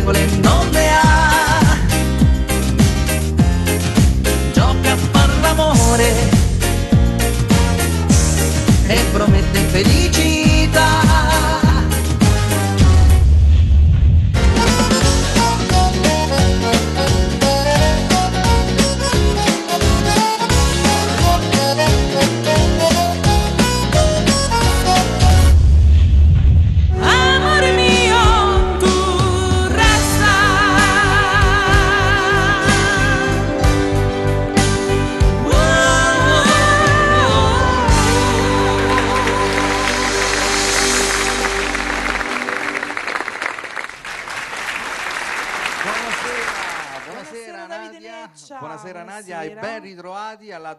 regole non ne ha. Gioca a far l'amore e promette felicità. Buonasera Nadia e ben ritrovati alla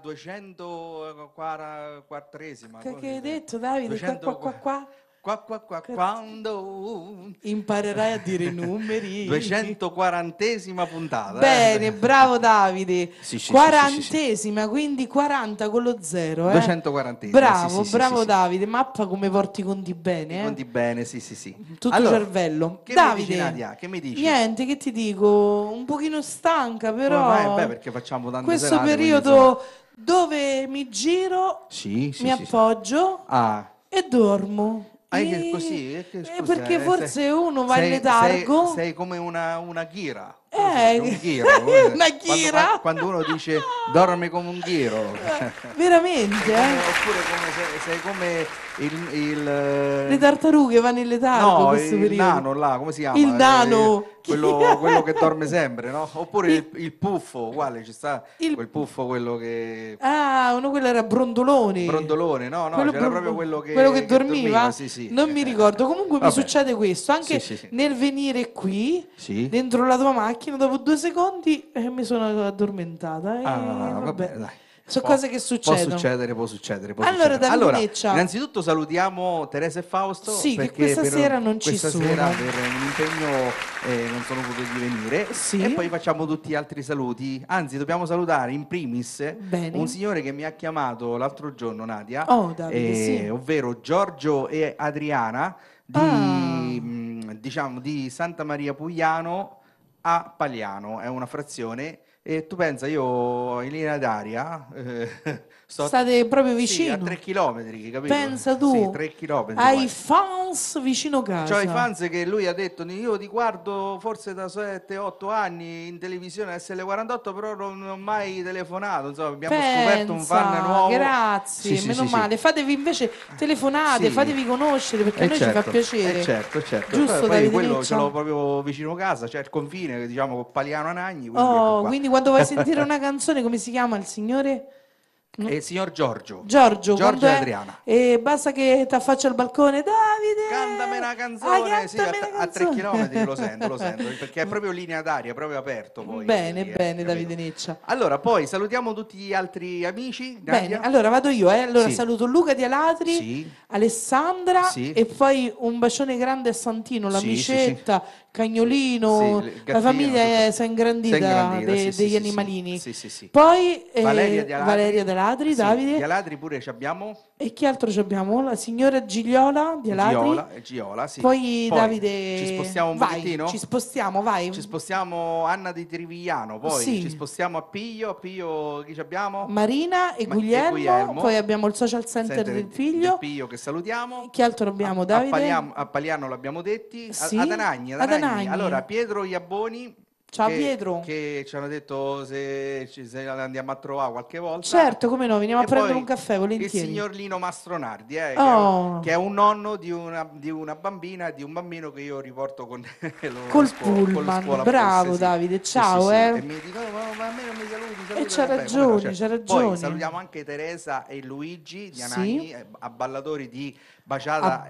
204esima. Che hai detto, Davide? 200... Qua. Quando imparerai a dire i numeri. 240esima puntata. Bene, bravo Davide. Sì, 40esima, quindi 40 con lo 0. 240esima. Bravo, sì, bravo Davide. Mappa come porti i conti bene. I conti bene, sì. Tutto allora, cervello. Che Davide, mi dici, Nadia? Che mi dici? Niente, che ti dico? Un pochino stanca, però. Beh, perché facciamo tante questo serate, periodo dove mi giro, mi appoggio e dormo. Così? Perché forse uno va in letargo. Sei come una ghira. Un ghiro. Una ghira? Quando uno dice dorme come un ghiro. Veramente, Oppure sei come le tartarughe vanno in letargo questo periodo. Il nano là, come si chiama? Il nano. Quello che dorme sempre, no? Oppure il puffo, uguale, ci sta quel puffo, quello che... quello era Brondolone. Brondolone, no, c'era proprio quello che dormiva? Sì. Non mi ricordo, comunque mi succede questo, anche nel venire qui, dentro la tua macchina, dopo 2 secondi mi sono addormentata. Vabbè, dai. Sono cose che succedono. Può succedere. Allora, innanzitutto salutiamo Teresa e Fausto. Sì, perché che questa sera non ci sono. Questa sera per un impegno non sono potuti venire. Sì. E poi facciamo tutti gli altri saluti. Anzi, dobbiamo salutare in primis un signore che mi ha chiamato l'altro giorno, Nadia. Davide, ovvero Giorgio e Adriana di Santa Maria Pugliano a Pagliano. È una frazione. E tu pensa, io in linea d'aria state proprio vicino, a 3 chilometri, capito? Pensa tu, sì, 3 chilometri. Hai fans vicino casa. C'ho i fans che lui ha detto, io ti guardo forse da 7-8 anni in televisione SL48, però non ho mai telefonato, insomma abbiamo scoperto un fan nuovo. Grazie, meno male. Fatevi invece telefonate, fatevi conoscere, perché a noi ci fa piacere. Certo. Giusto, poi quello ce l'ho proprio vicino casa, c'è il confine, diciamo, con Pagliano Anagni. Quindi quando vuoi sentire una canzone, come si chiama il signore? Il signor Giorgio e Adriana. E basta che ti affaccia al balcone, Davide, cantami una canzone. A 3 chilometri lo sento, perché è proprio linea d'aria, proprio aperto. Poi, bene, Davide Neccia. Allora, poi salutiamo tutti gli altri amici. Bene, allora vado io. Saluto Luca di Alatri, Alessandra e poi un bacione grande a Santino, l'amicetta, Cagnolino, la famiglia si è ingrandita degli animalini. Poi Valeria di Alatri, Davide. Di Alatri pure ci abbiamo. E chi altro ci abbiamo? La signora Gigliola di Alatri. Giola, sì. Poi Davide. Ci spostiamo un pochettino? Ci spostiamo, vai. Ci spostiamo Anna di Trivigliano, poi ci spostiamo a Piglio. Chi ci abbiamo? Marina e Guglielmo. Poi abbiamo il social center del figlio. Del Piglio che salutiamo. Chi altro abbiamo, Davide? A Pagliano l'abbiamo detti. Sì. Ad Anagni. Allora, Pietro Iaboni. Ciao Pietro. Che ci hanno detto se andiamo a trovare qualche volta. Certo, come no, veniamo a prendere un caffè, volentieri. Il signor Lino Mastronardi, che è un nonno di una bambina e di un bambino che io riporto col pullman. Bravo Davide, ciao. E mi dicono, ma a me non mi saluti. E c'ha ragione, c'ha ragione. Poi salutiamo anche Teresa e Luigi di Anagni, abballatori di Baciata,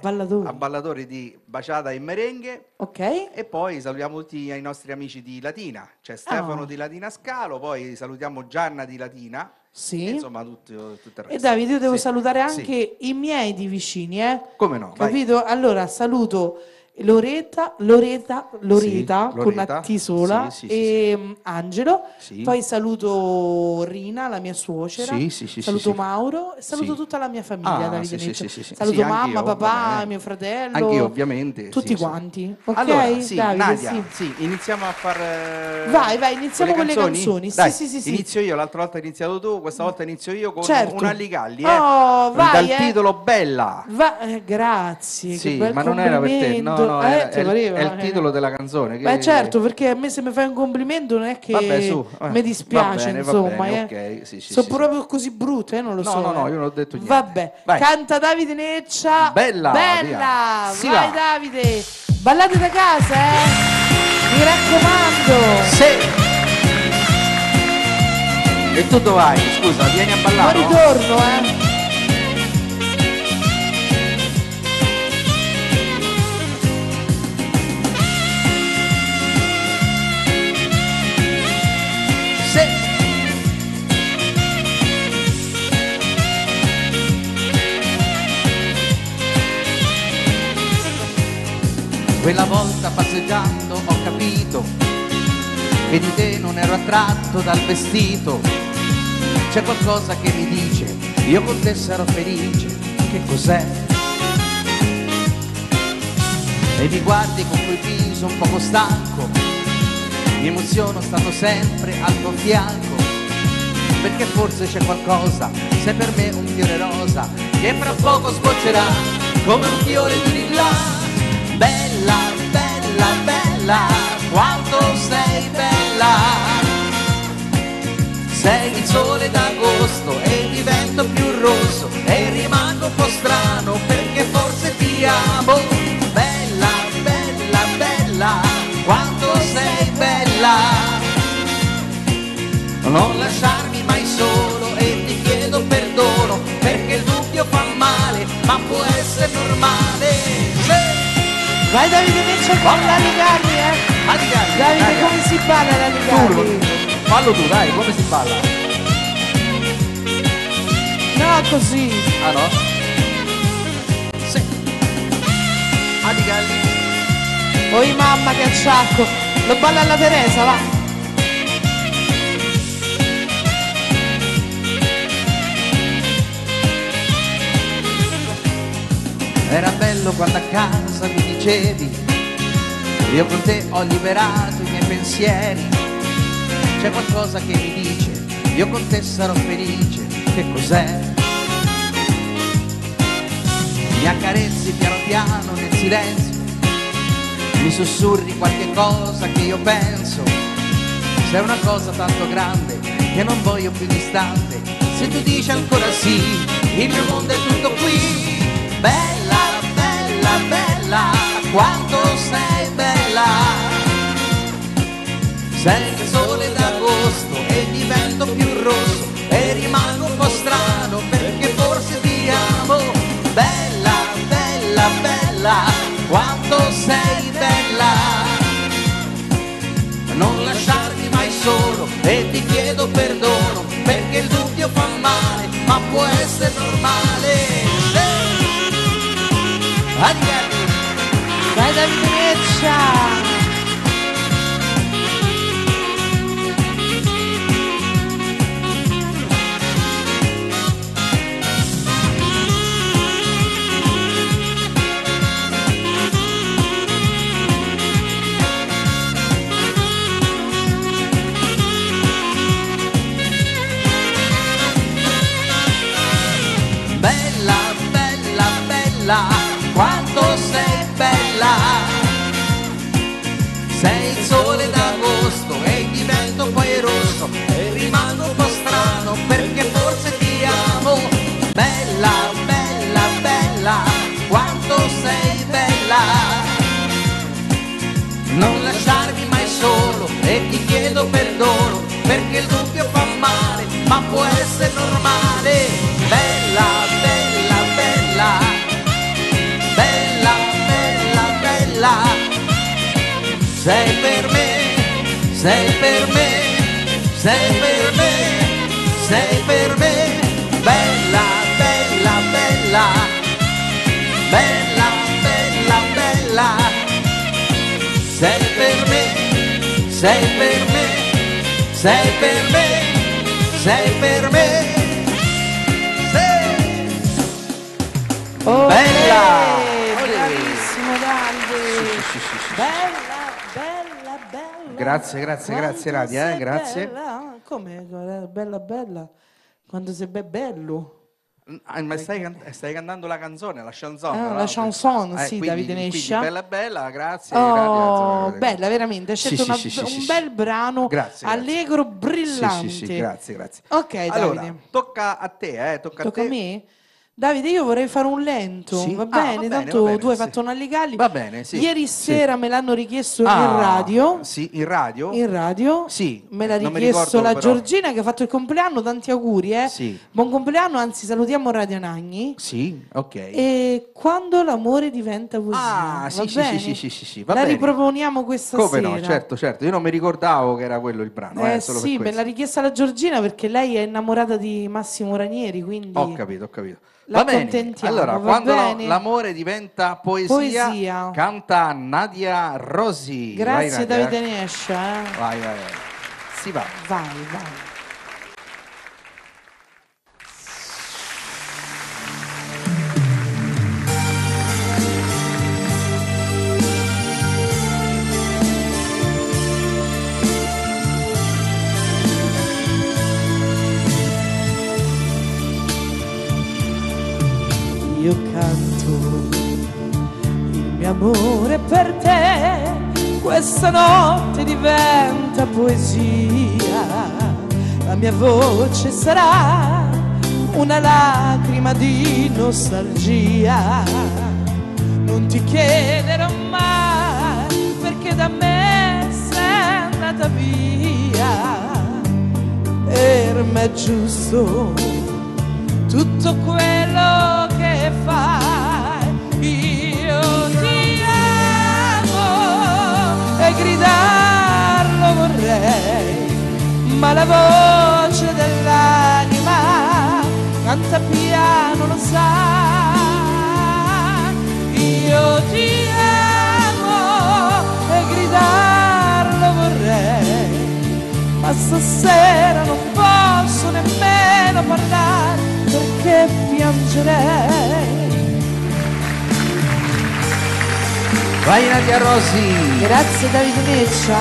e Merengue. Ok. E poi salutiamo tutti i nostri amici di Latina. C'è Stefano di Latina Scalo, poi salutiamo Gianna di Latina. Sì. E insomma tutto il resto. E Davide, io devo salutare anche i miei di vicini, Come no? Capito? Vai. Allora saluto Loreta con la T sola e Angelo, poi saluto Rina, la mia suocera, saluto Mauro e saluto tutta la mia famiglia, Davide Neccia. Saluto mamma, papà, mio fratello, anch'io ovviamente, tutti quanti. Ok, allora, Davide, Nadia, iniziamo a fare vai, iniziamo con le canzoni. Dai, sì. Inizio io, l'altra volta hai iniziato tu, questa volta inizio io con un Alligalli, vai, dal titolo Bella. Grazie, sì, che bel ma non era per te, no, è il titolo della canzone. Beh, certo, perché a me se mi fai un complimento non è che mi dispiace, insomma, okay, sono proprio così brutte, non lo so. No, io non ho detto niente. Vabbè, canta Davide Neccia. Bella. Vai Davide, ballate da casa, mi raccomando. Sì. E tu dove vai? Scusa, vieni a ballare. Poi ritorno, Quella volta passeggiando ho capito che di te non ero attratto dal vestito. C'è qualcosa che mi dice, io con te sarò felice, che cos'è? E mi guardi con quel viso un poco stanco, mi emoziono stando sempre al tuo fianco, perché forse c'è qualcosa, sei per me un fiore rosa, che fra poco sboccerà come un fiore di lilla. Bella, bella, bella, quanto sei bella. Sei il sole d'agosto e divento più rosso e rimango un po' strano perché forse ti amo. Bella, bella, bella, quanto sei bella. Non lasciarmi mai solo e ti chiedo perdono perché il dubbio fa male, ma può essere normale. Vai Davide Neccia con l'Alligalli, Alligalli. Davide, come si balla l'Alligalli? Fallo tu, dai, come si balla? No, così. Ah no? Sì. Alligalli. Oi mamma che acciacco. Lo balla alla Teresa, va. Era bello quando a casa mi dicevi, io con te ho liberato i miei pensieri. C'è qualcosa che mi dice, io con te sarò felice, che cos'è? Mi accarezzi piano piano nel silenzio, mi sussurri qualche cosa che io penso. Sei una cosa tanto grande che non voglio più distante. Se tu dici ancora sì, il mio mondo è tutto qui. Bella, bella, bella, quanto sei bella. Sei il sole d'agosto e divento più rosso e rimango un po' strano perché forse ti amo. Bella, bella, bella, quanto sei bella. Non lasciarmi mai solo e ti chiedo perdono perché il dubbio fa male, ma può essere normale. Vai Davide Neccia. Bella, bella, bella, quanto sei bella. Sei il sole d'agosto e divento poi rosso e rimango un po' strano perché forse ti amo. Bella, bella, bella, quanto sei bella. Non lasciarmi mai solo e ti chiedo perdono perché il dubbio fa male, ma può essere normale. Bella, bella, bella, bella, bella, bella. Sei per me, sei per me, sei per me, sei per me. Bella, bella, bella, bella, bella, bella. sei per me, sei per me, sei per me, sei per me. Sei. Oh, bella! Bravissimo Davide! Sì. Bella, bella, bella! Grazie Nadia, grazie. Bella. Come? Bella. Quando sei bello. Ma stai cantando la canzone, la chanson, no? La chanson, sì, quindi, Davide Nescia. Bella, grazie. Oh, bella, veramente. Hai scelto un bel brano, grazie. allegro, brillante. Sì, grazie. Ok, Davide. Allora, tocca a te, tocca a me? Davide, io vorrei fare un lento, sì? va bene? Tanto tu hai fatto una legali. Va bene, sì. Ieri sera me l'hanno richiesto in radio. Sì, in radio? In radio? Sì. Me l'ha richiesto la Giorgina che ha fatto il compleanno, tanti auguri, Sì. Buon compleanno, anzi salutiamo Radio Nagni. Sì, ok. E quando l'amore diventa poesia. Sì. Va la bene. riproponiamo questa Come sera. No, certo. Io non mi ricordavo che era quello il brano. Solo sì, me l'ha richiesta la Giorgina perché lei è innamorata di Massimo Ranieri, quindi... Ho capito. La accontentiamo, allora, quando l'amore diventa poesia, canta Nadia Rossi. Grazie Davide Nescia. Vai. Si va. Vai. Io canto il mio amore per te, questa notte diventa poesia, la mia voce sarà una lacrima di nostalgia, non ti chiederò mai perché da me sei andata via, per me è giusto tutto quello che fai, io ti amo e gridarlo vorrei, ma la voce dell'anima canta piano, lo sai, io ti amo e gridarlo vorrei, ma stasera non posso nemmeno parlare perché piangerei. Vai Nadia Rossi. Grazie Davide Neccia.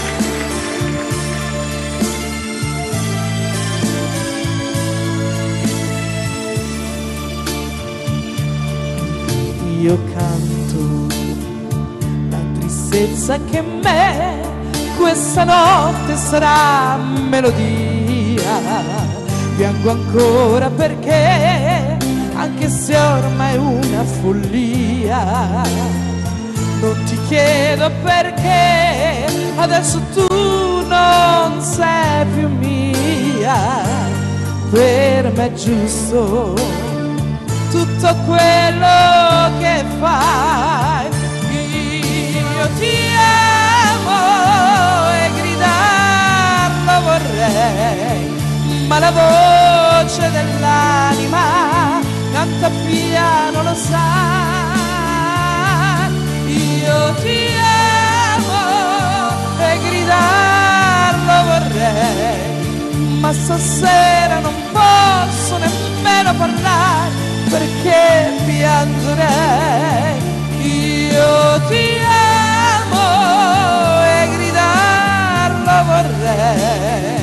Io canto la tristezza che in me questa notte sarà melodia, piango ancora perché, anche se ormai è una follia, non ti chiedo perché, adesso tu non sei più mia, per me è giusto tutto quello che fai, io ti amo e gridarlo vorrei, ma la voce dell'anima canta piano, lo sai, io ti amo e gridarlo vorrei, ma stasera non posso nemmeno parlare perché piangerei, io ti amo e gridarlo vorrei.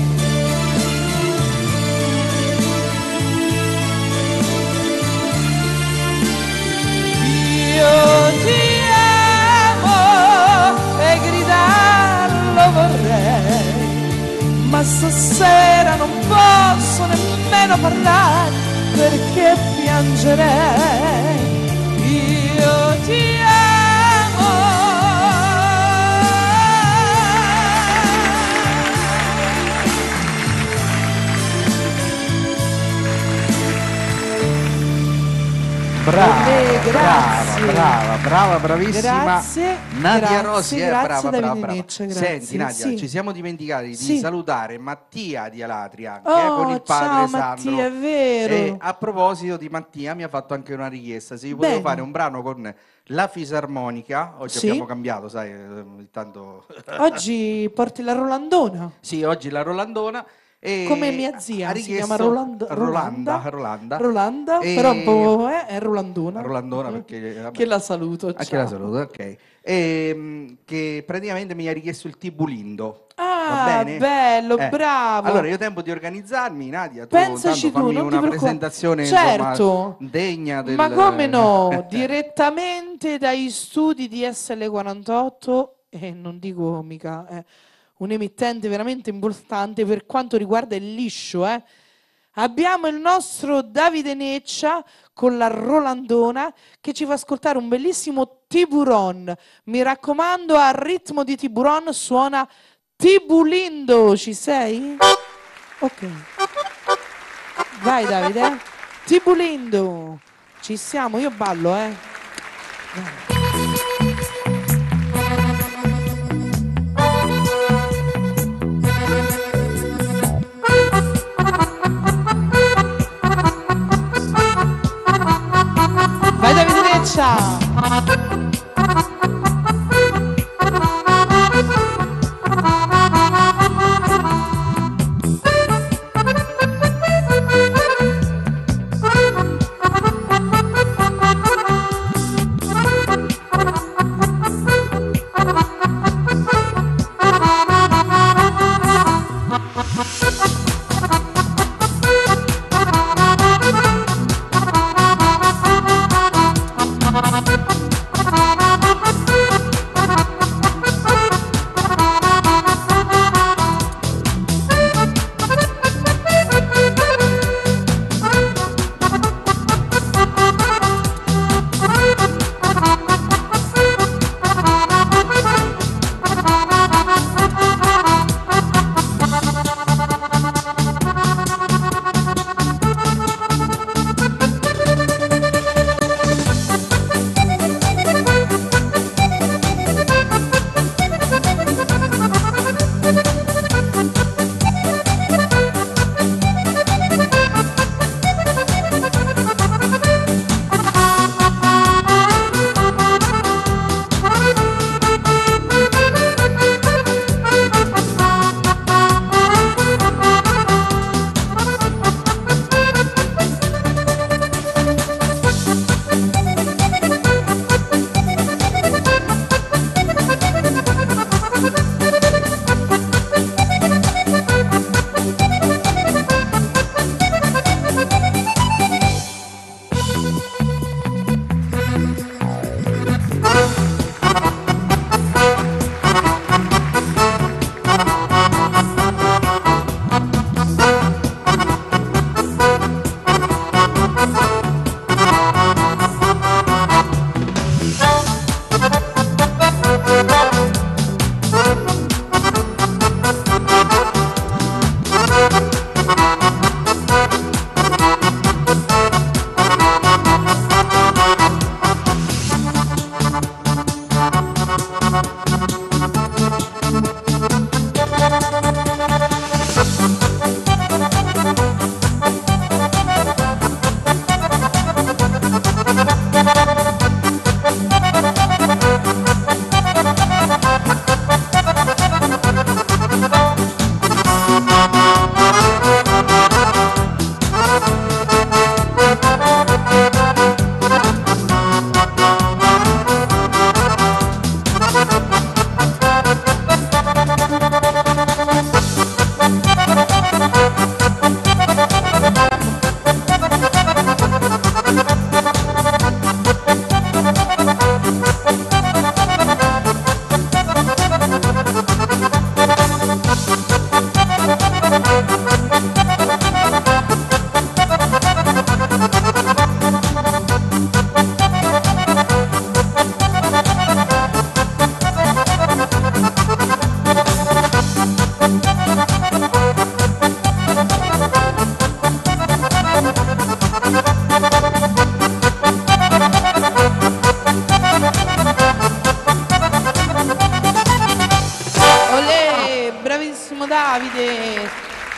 Io ti amo e gridarlo vorrei, ma stasera non posso nemmeno parlare perché piangerei, io ti amo. Brava, bravissima. Grazie, Nadia Rossi, brava. Senti Nadia, ci siamo dimenticati di salutare Mattia di Alatri anche, con il padre ciao, Sandro. Mattia, è vero. E a proposito di Mattia, mi ha fatto anche una richiesta, se io potevo fare un brano con la fisarmonica. Oggi abbiamo cambiato, sai, tanto... Oggi porti la Rolandona. Sì, oggi la Rolandona. Come mia zia, si chiama Rolanda, e... però un po' è Rolandona. Rolandona perché... Vabbè, che la saluto, ciao. Che la saluto, ok. Che praticamente mi ha richiesto il Tibulindo. Ah, bello, bravo. Allora io tempo di organizzarmi, Nadia, pensaci tu, fammi una presentazione certo, degna del... Ma come no, direttamente dai studi di SL48 e non dico mica... un emittente veramente importante per quanto riguarda il liscio. Abbiamo il nostro Davide Neccia con la Rolandona che ci fa ascoltare un bellissimo Tiburon. Mi raccomando, al ritmo di Tiburon suona Tibulindo. Ci sei? Ok. Vai Davide. Tibulindo. Ci siamo, io ballo, Vai. Vai Davide Neccia!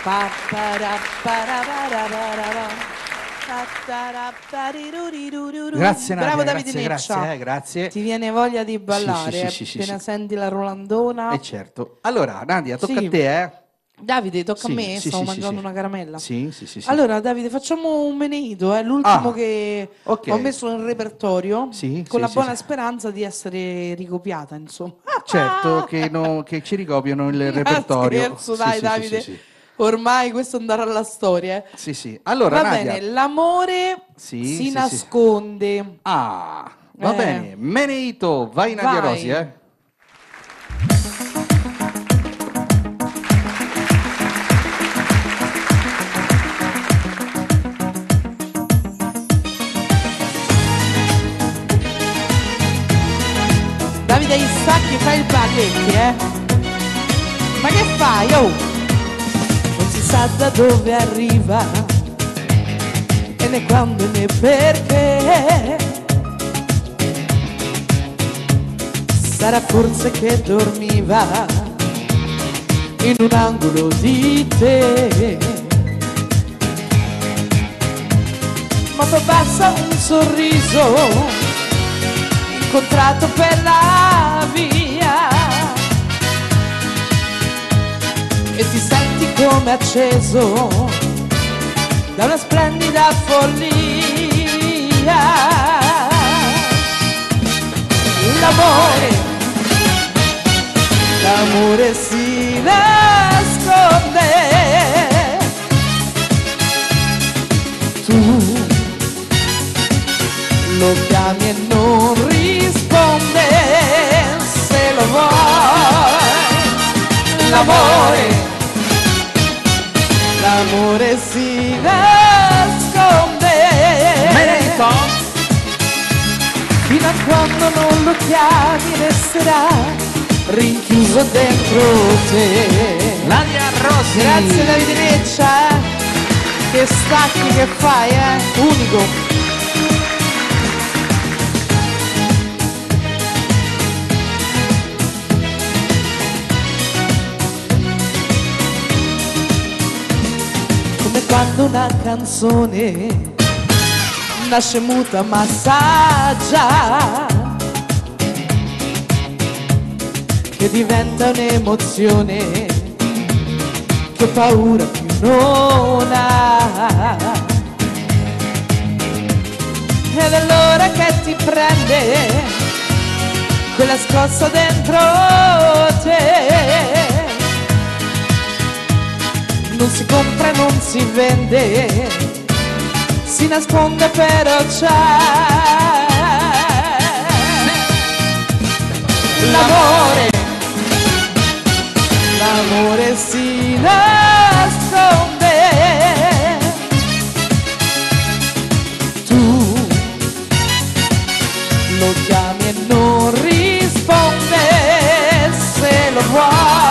Grazie Nadia, bravo Davide grazie, grazie. Ti viene voglia di ballare appena senti la Rolandona. Certo. Allora Nadia, tocca a te, Davide, tocca a me, stavo mangiando una caramella. Sì. Allora Davide, facciamo un meneito, l'ultimo che ho messo nel repertorio, con la buona speranza di essere ricopiata, insomma. Certo, che ci ricopiano il repertorio. Scherzo, dai Davide. Ormai questo andrà alla storia. Sì. Allora, va Nadia, bene, l'amore si nasconde. Ah, va bene. Meneito, vai Nadia Rosi, Davide Isacchi, fai il baghetti, Ma che fai, oh? Non si sa da dove arriva e né quando né perché. Sarà forse che dormiva in un angolo di te, ma poi basta un sorriso incontrato per la via e ti senti come acceso da una splendida follia. L'amore si nasconde, tu lo chiami e non risponde, se lo vuoi. L'amore si nasconde, fino a quando non lo chiami resterà rinchiuso dentro te. Nadia Rosi. Grazie Davide Neccia, che stacchi che fai, unico. Quando una canzone nasce muta ma saggia, che diventa un'emozione che paura più non ha, ed è allora che ti prende quella scossa dentro te. Non si compra, non si vende, si nasconde però c'è. L'amore si nasconde, tu lo chiami e non risponde, se lo vuoi.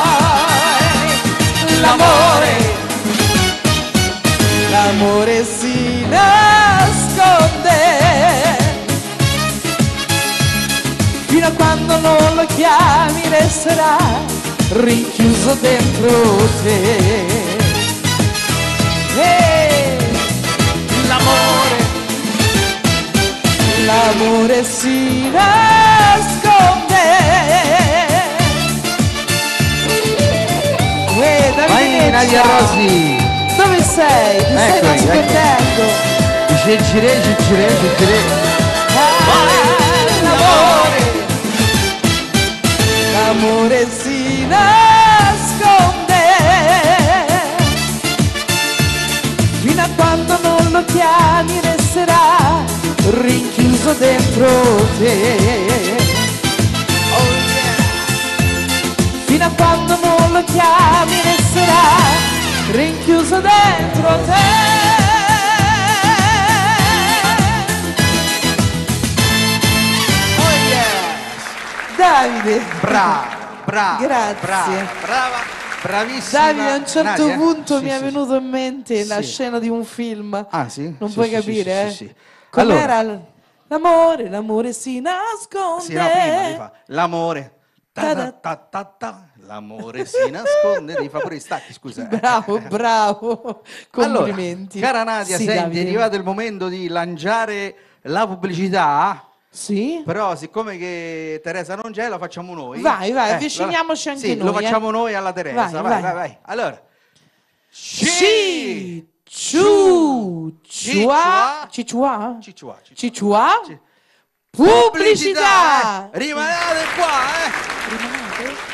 L'amore si nasconde, fino a quando non lo chiami resterà rinchiuso dentro te. L'amore si nasconde. Vai Nadia Rosi. Dove sei? Ti stai nascondendo? Girei. L'amore si nasconde, fino a quando non lo chiami resterà rinchiuso dentro te. Oh yeah. Fino a quando non lo chiami resterà rinchiuso dentro te. Oh yeah. Davide, grazie. Bravissima. Davide, a un certo Nadia. punto mi è venuto in mente la scena di un film. Ah sì? Non puoi capire, Com'era? Allora. L'amore si nasconde. Sì, no, prima, l'amore L'amore si nasconde nei favori stacchi, scusa. Bravo, complimenti. Allora, cara Nadia, sì, senti, Davide. è arrivato il momento di lanciare la pubblicità. Sì. Però siccome che Teresa non c'è, lo facciamo noi. Vai, avviciniamoci anche sì, noi. Lo facciamo noi alla Teresa. Vai. Allora. Cicciua. Pubblicità. Rimanete qua, Rimanete.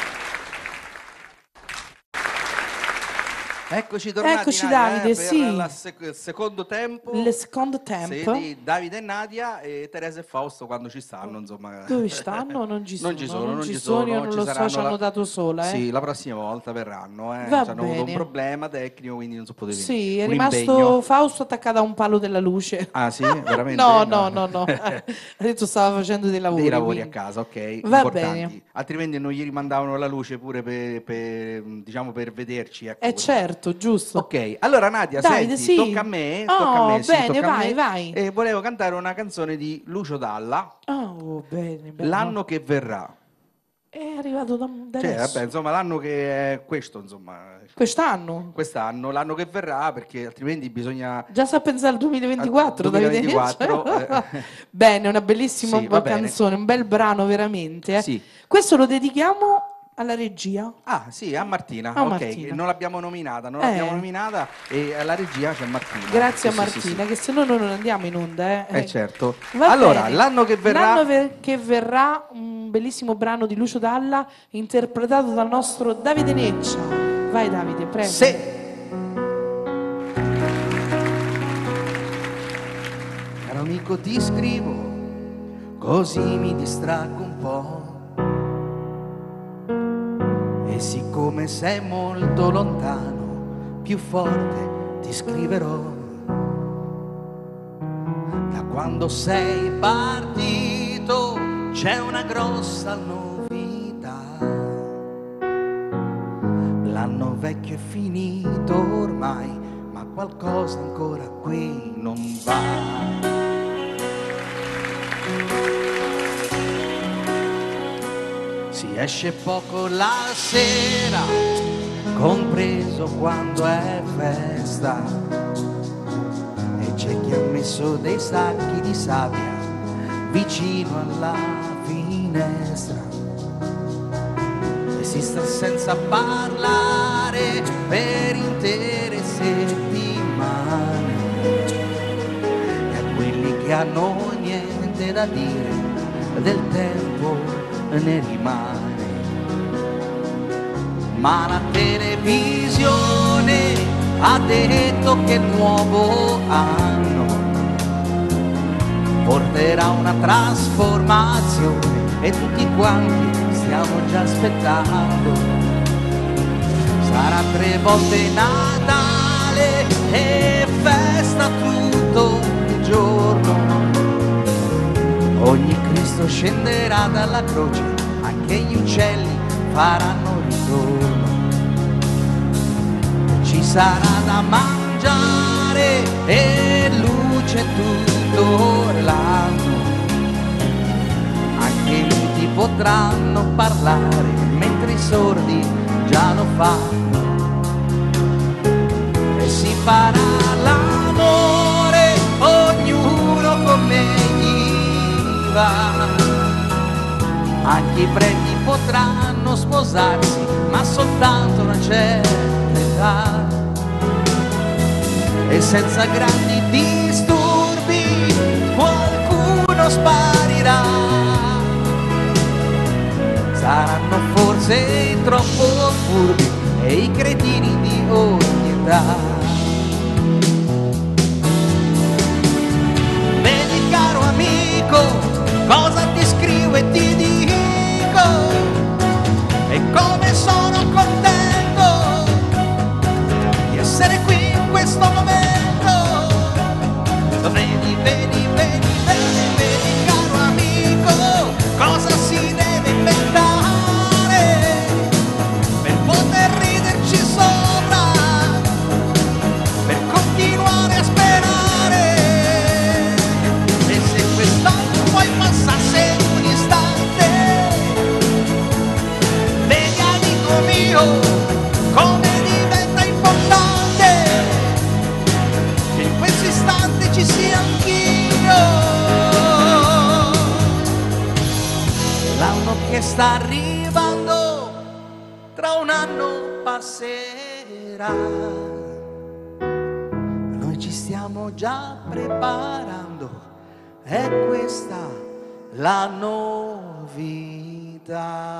Eccoci tornati. Eccoci Davide, per sì. il secondo tempo. Il secondo tempo. Sì, di Davide e Nadia e Teresa e Fausto quando ci stanno, insomma. Dove stanno? Non ci sono. Non ci sono, io non ci lo so, ci hanno dato sola. Sì, la prossima volta verranno. Va Ci hanno avuto un bene. problema tecnico, quindi non so poter venire. Sì, è Un rimasto impegno. Fausto attaccato a un palo della luce. Ah sì, veramente? No. Ha detto stava facendo dei lavori. Dei lavori quindi. a casa, ok. Va importanti. bene. Altrimenti non gli rimandavano la luce pure per vederci. Ecco. Certo, giusto. Ok, allora Nadia, Davide, senti, sì. tocca a me. Bene, vai. E volevo cantare una canzone di Lucio Dalla. Oh, bene. L'anno che verrà. È arrivato da Cioè, adesso. vabbè, insomma, l'anno che è questo, insomma. Quest'anno? Quest'anno, l'anno che verrà, perché altrimenti bisogna... Già sta pensare al 2024, al 2024 Bene, una bellissima sì, va canzone, un bel brano veramente. Sì. Questo lo dedichiamo alla regia. Ah, sì, a Martina. A ok, Martina. non l'abbiamo nominata e alla regia c'è Martina. Grazie a Sì, Martina, sì. che se no noi non andiamo in onda. Certo. Va allora, bene. l'anno che verrà... che verrà, un bellissimo brano di Lucio Dalla, interpretato dal nostro Davide Neccia. Vai Davide, prego. Sì. Caro amico, ti scrivo, così mi distraggo un po'. E siccome sei molto lontano, più forte ti scriverò. Da quando sei partito c'è una grossa novità. L'anno vecchio è finito ormai, ma qualcosa ancora qui non va. Si esce poco la sera, compreso quando è festa, e c'è chi ha messo dei sacchi di sabbia vicino alla finestra e si sta senza parlare per intere settimane, e a quelli che hanno niente da dire del tempo ne rimane. Ma la televisione ha detto che il nuovo anno porterà una trasformazione e tutti quanti stiamo già aspettando. Sarà 3 volte Natale e festa tutto il giorno. Ogni Cristo scenderà dalla croce, anche gli uccelli faranno ritorno. Ci sarà da mangiare e luce tutto l'anno. Anche i muti potranno parlare, mentre i sordi già lo fanno. E si farà l'amore, ognuno come anche i preti potranno sposarsi, ma soltanto una certa età, e senza grandi disturbi qualcuno sparirà. Saranno forse troppo furbi e i cretini di ogni età. Vedi caro amico, cosa ti scrivo e ti dico, e come sono contento di essere qui in questo momento. Vedi caro amico, cosa si deve inventare per poter riderci sopra. sta arrivando, tra un anno passerà. Noi ci stiamo già preparando, è questa la novità.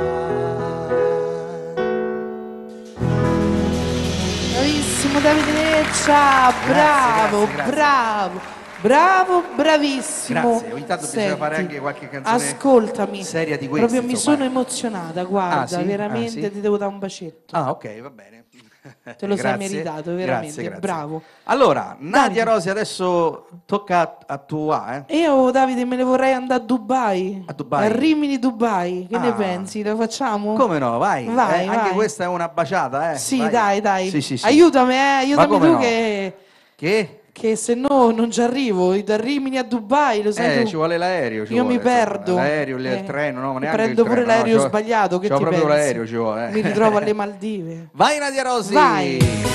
Bravissimo Davide Neccia, bravo, grazie. Bravo. Bravo, bravissimo. Grazie, ogni tanto bisogna fare anche qualche canzone ascoltami, seria di queste. Proprio mi sono emozionata, guarda, sì? Veramente ti devo dare un bacetto. Ah, ok, va bene. Te lo sei meritato, veramente, grazie. Bravo. Allora, Nadia Rossi, adesso tocca a tua, Io, Davide, me ne vorrei andare a Dubai. A Dubai? A Rimini, Dubai. Che ne pensi? Lo facciamo? Come no, vai. Vai. Anche questa è una baciata, Sì, vai. dai. Sì. Aiutami tu no? Che se no non ci arrivo, da Rimini a Dubai, lo sai tu? Ci vuole l'aereo. Io mi perdo. L'aereo, il treno, no? Ma neanche prendo pure l'aereo sbagliato, che ti pensi? Proprio l'aereo ci vuole. Mi ritrovo alle Maldive. Vai Nadia Rossi! Vai!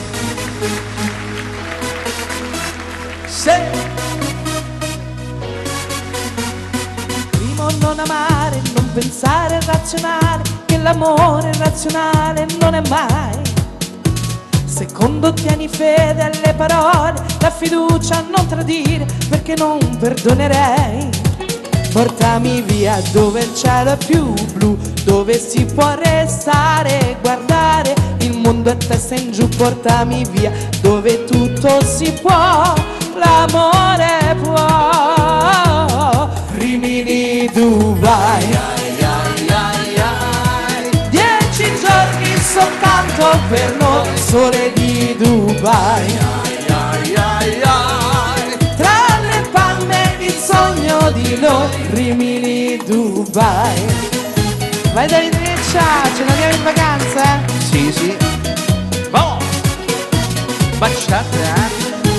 Primo non amare, non pensare razionale, che l'amore razionale non è mai. Secondo tieni fede alle parole, la fiducia non tradire, perché non perdonerei. Portami via dove il cielo è più blu, dove si può restare e guardare il mondo a testa in giù. Portami via dove tutto si può, l'amore può. Rimini, Dubai, 10 giorni soltanto per noi, sole di Dubai. Tra le palme il sogno di noi, Rimini, Dubai. Vai Davide Neccia, ce ne andiamo in vacanza? Sì. Vamos! Baciata,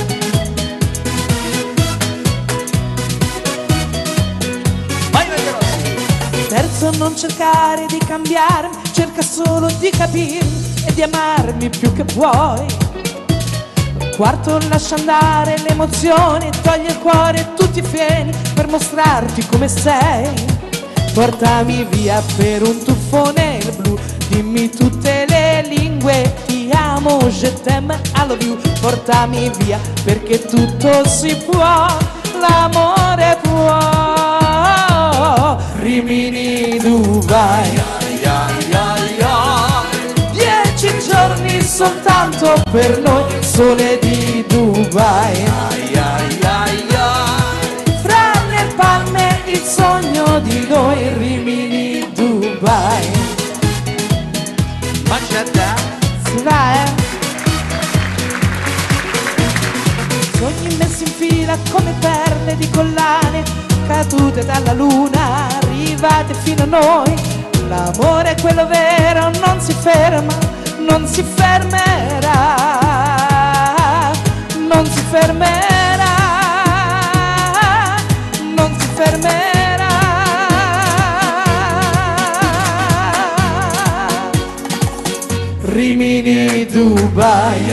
Vai Nadia Rossi! Terzo, non cercare di cambiarmi, cerca solo di capirmi e di amarmi più che puoi. Quarto, lascia andare le emozioni, togli il cuore e tutti i freni per mostrarti come sei. Portami via per un tuffo nel blu, dimmi tutte le lingue, ti amo, je t'aime, I love you. Portami via perché tutto si può, l'amore può. Rimini, Dubai, 10 giorni soltanto per noi, sole di Dubai. Fra le palme il sogno di noi, Rimini, Dubai. Si va, Sogni messi in fila come perle di collane, cadute dalla luna, arrivate fino a noi. L'amore è quello vero, non si ferma, non si fermerà, non si fermerà, non si fermerà. Rimini, Dubai,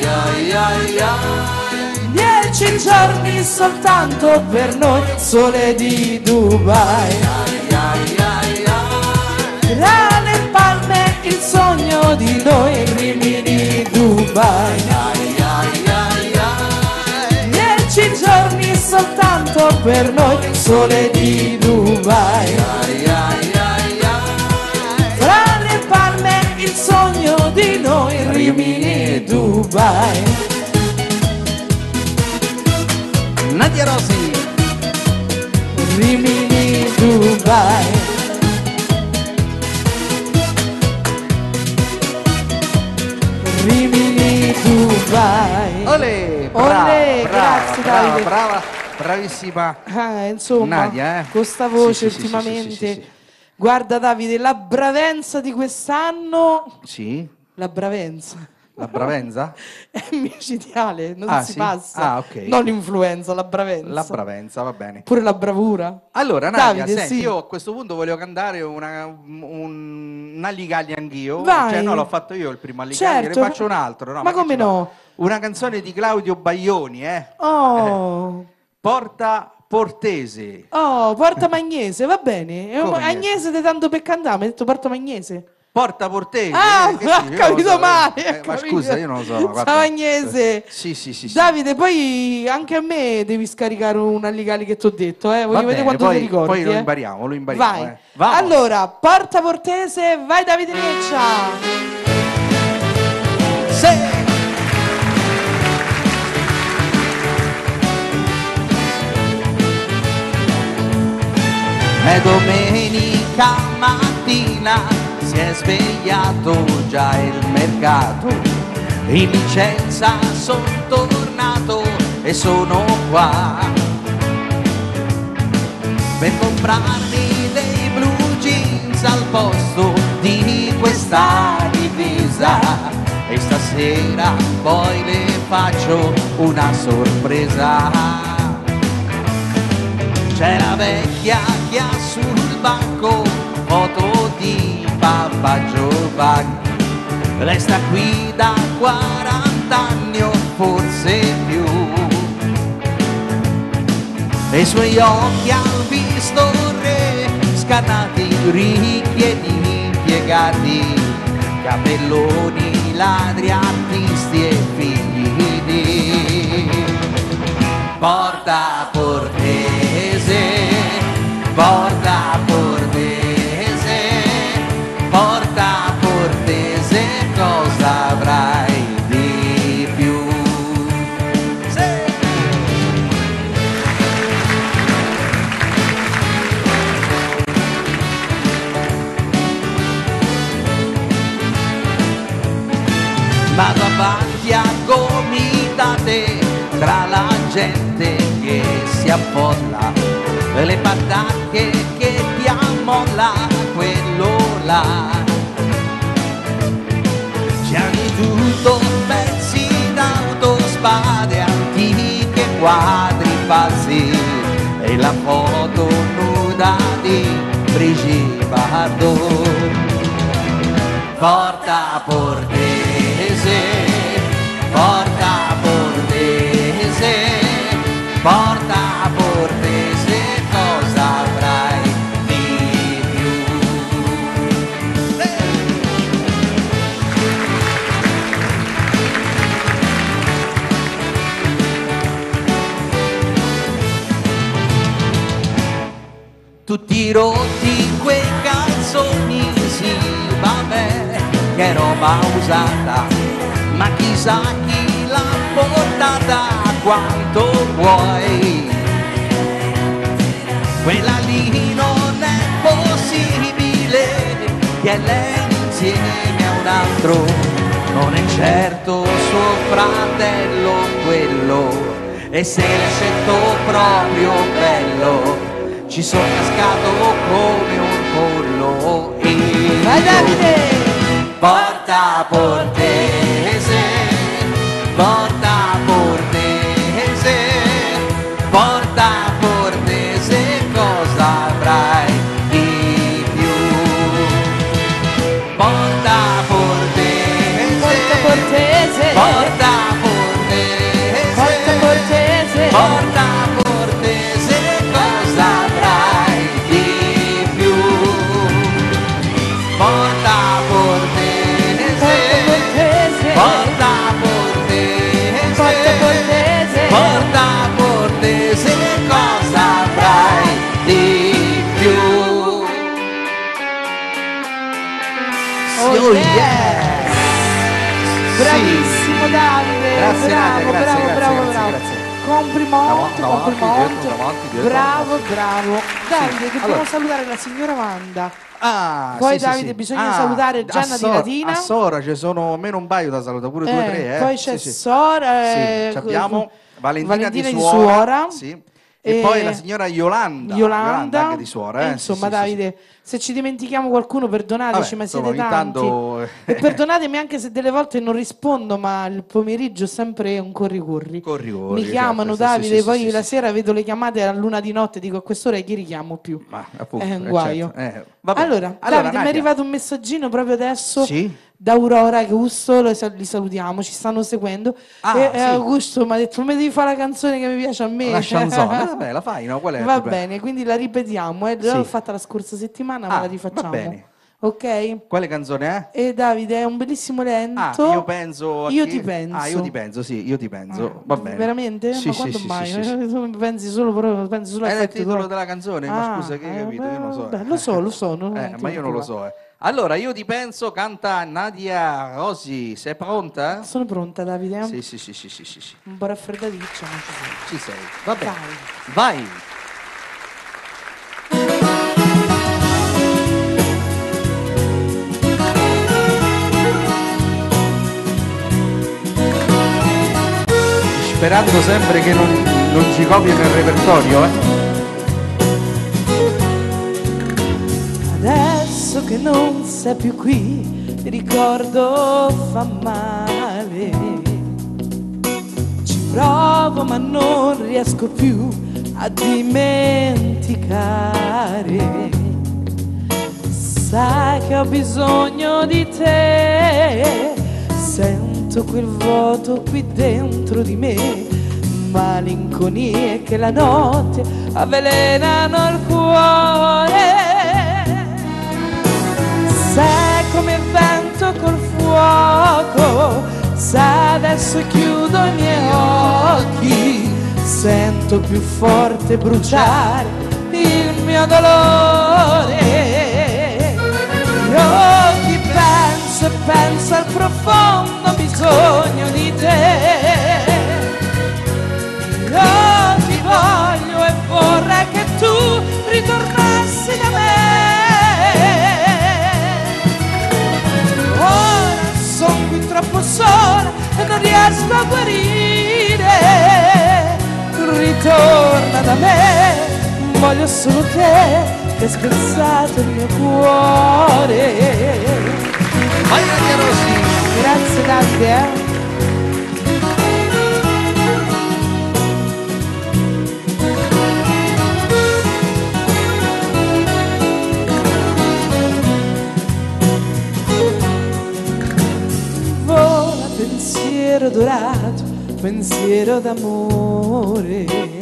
10 giorni soltanto per noi, sole di Dubai. Tra le palme il sogno di noi, Rimini, Dubai. 10 giorni soltanto per noi, sole di Dubai. Tra le palme il sogno di noi, Rimini, Dubai. Nadia Rossi, Rimini, Dubai. Rimini, Dubai. Olè, grazie Davide. Bravissima. Insomma, Nadia, con sta voce ultimamente. Sì. Guarda Davide, la bravenza di quest'anno. Sì. La bravenza. La bravenza? È micidiale, non si passa. Ok. Non l'influenza, la bravenza. La bravenza, va bene. Pure la bravura. Allora, Nadia, Davide, senti, io a questo punto voglio cantare una Alligalli anch'io. Vai. Cioè, no, l'ho fatto io il primo Alligalli, ne faccio un altro. No, ma come no? Una canzone di Claudio Baglioni, Oh. Porta Portese. Oh, Porta Magnese, va bene. Agnese di tanto per cantare, mi ha detto Porta Magnese. Porta Portese. Ah, ho capito male. Ma scusa, io non lo so. Savagnese. Sì. Davide, poi anche a me devi scaricare un Alligali che ti ho detto, Voglio vedere quanto ti ricordi. Poi lo impariamo. Vai. Allora, Porta Portese, vai Davide Rieccia. Sì. È domenica mattina, si è svegliato già il mercato, in licenza sono tornato e sono qua per comprarmi dei blue jeans al posto di questa divisa, e stasera poi le faccio una sorpresa. C'è la vecchia che ha sul banco foto di Papà Giovanni. Lei sta qui da 40 anni o forse più, e i suoi occhi hanno visto re, scannati, ricchi ed impiegati, capelloni, ladri, artisti e figli di Porta Portese, Porta Portese, Porta Portese, cosa avrai di più? Sì. Vado avanti a gomitate tra la gente che si affolla, le patacche che ti ammolla quello là. C'è di tutto, pezzi d'auto, spade antiche, quadri falsi e la foto nuda di Brigitte Bardot. Porta Portese, Porta Portese, Porta Portese, cosa avrai di più? Tutti rotti quei calzoni, sì, vabbè, che roba usata, ma chissà chi l'ha portata, quanto vuoi. Quella lì non è possibile, che lei insieme a un altro, non è certo suo fratello quello, e se l'è scelto proprio bello, ci sono cascato come un pollo. Vai Davide! Porta Portese, Porta Portese, Porta Portese, cosa avrai di più? Porta Portese, Porta Portese, Porta Portese, Porta Portese, Porta Portese, cosa avrai di più? Porta Portese, Porta Portese, Porta Portese, Porta Portese, cosa avrai di più? Oh yeah! Bravissimo Davide! Grazie, bravo, grazie, bravo. grazie. Complimenti. Bravo. Davide, Sì. dobbiamo salutare la signora Wanda. Sì, Poi Davide bisogna salutare Gianna di Latina. A Sora ci sono almeno un paio da salutare, pure 2 o 3. Poi c'è Sora. Sì, abbiamo Valentina di Suora. Sì. E poi la signora Yolanda anche di Suora. Insomma, Davide, se ci dimentichiamo qualcuno, perdonateci, ma siete tanti. E perdonatemi anche se delle volte non rispondo, ma il pomeriggio è sempre un corri. Mi chiamano, certo, Davide, poi la sera vedo le chiamate a luna di notte, dico a quest'ora chi richiamo più? Ma appunto, è un guaio. Certo. Allora, Davide, mi è arrivato un messaggino proprio adesso d'Aurora, che Augusto li salutiamo, ci stanno seguendo. E Augusto mi ha detto: mi devi fare la canzone che mi piace a me. Una chanson. Vabbè, la fai, no? Qual è? Va bene, quindi la ripetiamo. L'ho fatta la scorsa settimana, ma la rifacciamo. Va bene. Ok? Quale canzone è? Davide, è un bellissimo lento. Io penso. Io ti penso. Io ti penso, sì, io ti penso. Va bene. Veramente? Sì, ma quando mai? Sì. Pensi solo al titolo della canzone? Ma scusa, che hai capito? Io non lo so. Beh, lo so. Ma io non lo so. Allora, io ti penso, canta Nadia Rossi. Sei pronta? Sono pronta, Davide. Sì. Un po' raffreddaticcia, ma ci sei. Va bene. Vai. Sperando sempre che non ci copiano il repertorio, Adesso che non sei più qui, ti ricordo fa male. Ci provo ma non riesco più a dimenticare. Sai che ho bisogno di te, sento quel vuoto qui dentro di me, malinconie che la notte avvelenano il cuore. Sei come il vento col fuoco, se adesso chiudo i miei occhi, sento più forte bruciare il mio dolore. Io ti penso e penso al profondo bisogno di te. Io ti voglio e vorrei che tu ritornassi da me. Ora sono qui troppo sola e non riesco a guarire. Ritorna da me, voglio solo te, che hai spezzato il mio cuore. Vai Nadia Rossi. Grazie Davide. Vola pensiero dorato, pensiero d'amore.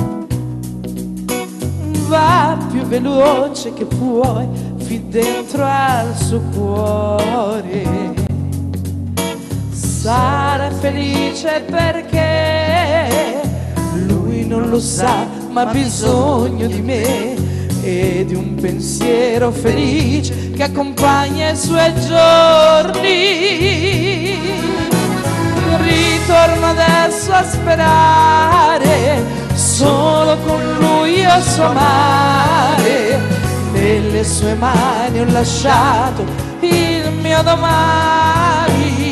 Va più veloce che puoi, fin dentro al suo cuore. Sarà felice perché lui non lo sa, ma ha bisogno di me e di un pensiero felice che accompagna i suoi giorni. Ritorno adesso a sperare, solo con lui io so amare. Nelle sue mani ho lasciato il mio domani.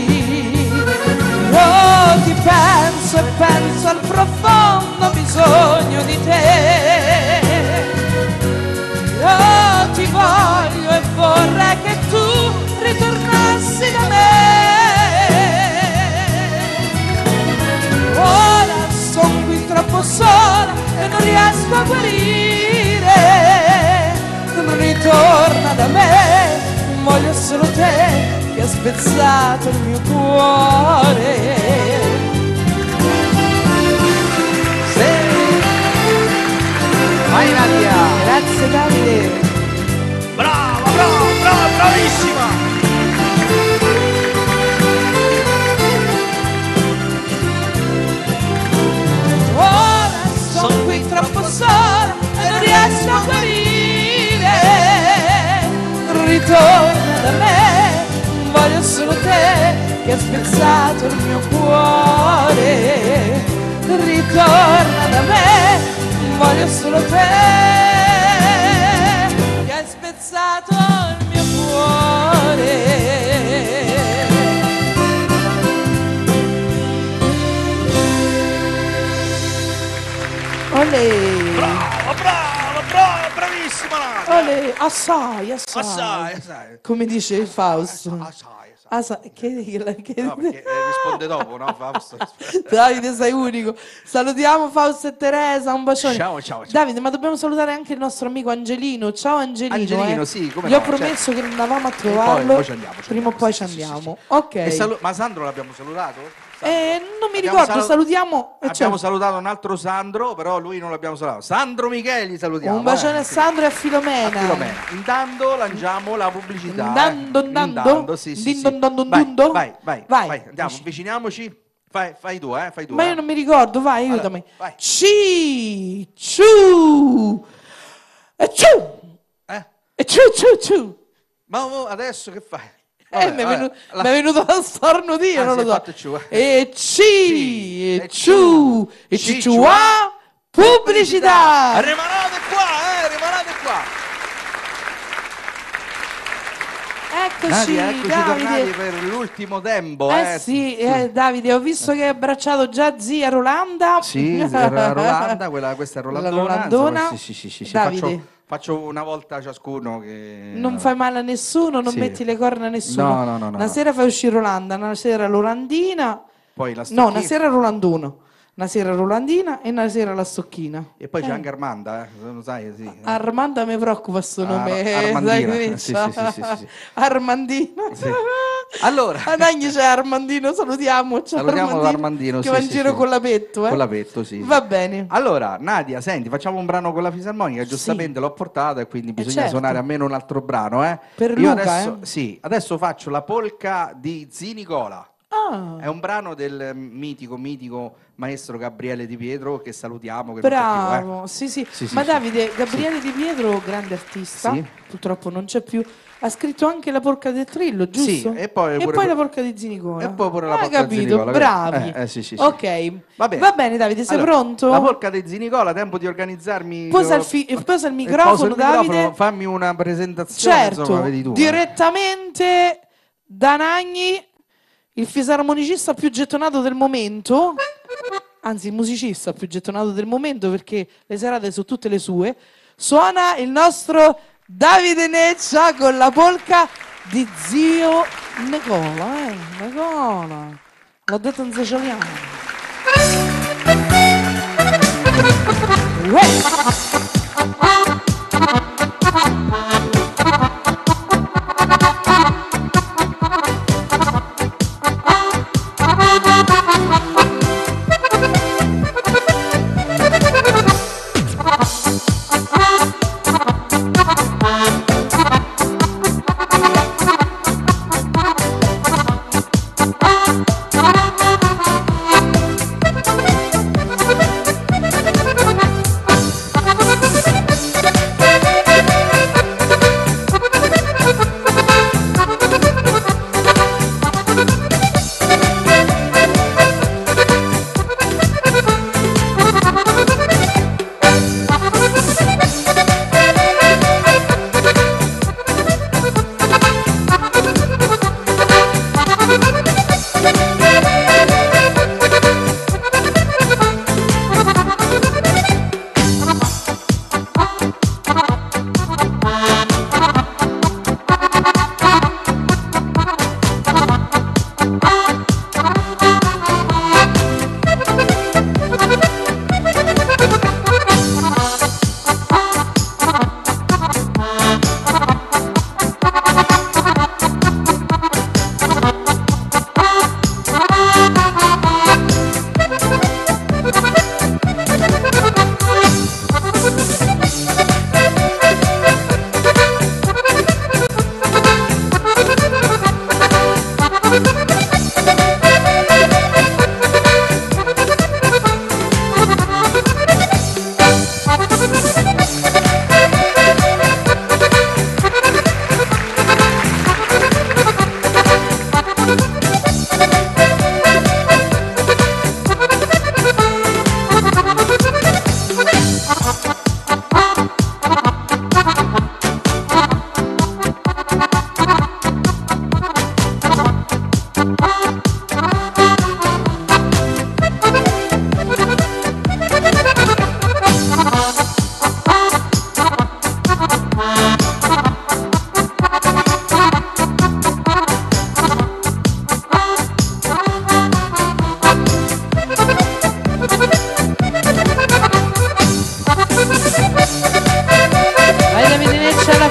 Io ti penso e penso al profondo bisogno di te. Io ti voglio e vorrei che tu ritornassi da me. Ora sono qui troppo sola e non riesco a guarire. Non ritorna da me, voglio solo te, che ha spezzato il mio cuore. Sì. Vai Nadia. Grazie Davide. Brava, bravissima. Ora sono qui troppo sola e non riesco a guarire. Ritorna da me, voglio solo te, che ha spezzato il mio cuore. Ritorna da me, voglio solo te, che hai spezzato il mio cuore. Olè. Brava, bravissima Nadia. Olè, assai. Come dice Fausto. No, perché risponde dopo, no? Fausto. Davide, sei unico. Salutiamo Fausto e Teresa, un bacione. Ciao. Davide, ma dobbiamo salutare anche il nostro amico Angelino. Ciao Angelino. Sì, come gli ho promesso che non andavamo a trovarlo. Poi ci andiamo. Prima o poi ci andiamo. Ok. Ma Sandro l'abbiamo salutato? Non mi ricordo, salutiamo. Abbiamo salutato un altro Sandro, però lui non l'abbiamo salutato. Sandro Micheli salutiamo. Un bacione a Sandro e a Filomena. Intanto lanciamo la pubblicità. Andando. Sì. Vai. Andiamo, avviciniamoci. Fai tu. Ma io non mi ricordo, vai, aiutami. Vai. Ciu. E ciu. Ma adesso che fai? Mi è venuto a starnutire, non lo so. E ciu, pubblicità. Rimanete qua. Eccoci Davide. Tornati per l'ultimo tempo. Sì, Davide, ho visto che hai abbracciato già zia Rolanda. Sì, zia Rolanda, questa è Rolandona. Sì. Davide. Faccio una volta ciascuno che... Non fai male a nessuno, non metti le corna a nessuno. No. Una sera fai uscire Rolanda, una sera Rolandina. Poi la stocchina. No, una sera Rolanduno. Una sera Rolandina e una sera la stocchina. E poi c'è anche Armanda, lo sai, sì. Armanda mi preoccupa sto nome. Armandina. Sì. Armandina. Sì. Allora. A Nagni c'è Armandino, salutiamo Armandino. Che va in giro con l'apetto, Con l'apetto, sì. Va bene. Allora, Nadia, senti, facciamo un brano con la fisarmonica, giustamente l'ho portata e quindi bisogna suonare almeno un altro brano, Per Io Luca, adesso faccio la polca di Zi Nicola. Ah. È un brano del mitico maestro Gabriele Di Pietro, che salutiamo. Che Bravo, non c'è più, sì. Ma Davide, Gabriele Di Pietro, grande artista, purtroppo non c'è più. Ha scritto anche la polca del Trillo, giusto? Sì, e poi la polca di Zinicola. E poi pure la polca di Zinicola. Bravi. Sì. Ok. Va bene, Davide, sei pronto? La polca di Zinicola, tempo di organizzarmi. Posa il microfono, Davide. Fammi una presentazione, certo, insomma, vedi tu. Direttamente da Nagni, il fisarmonicista più gettonato del momento, anzi il musicista più gettonato del momento, perché le serate sono tutte le sue, suona il nostro Davide Neccia con la polca di zio Nicola. Nicola, l'ho detto in siciliano.